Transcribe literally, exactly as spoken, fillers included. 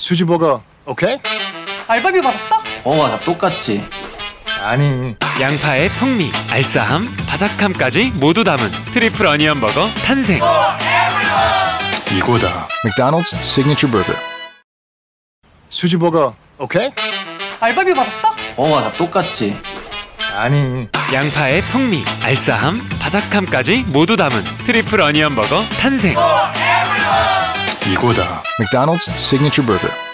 수지버거 오케이? 알바비 받았어? 어, 다 똑같지. 아니, 양파의 풍미, 알싸함, 바삭함까지 모두 담은 트리플 어니언 버거 탄생. 이거다. 맥도날드's 시그니처 버거. 수지버거 오케이? 알바비 받았어? 어, 다 똑같지. 아니, 양파의 풍미, 알싸함, 바삭함까지 모두 담은 트리플 어니언 버거 탄생. 이거다. 맥도날드's 시그니처 버거.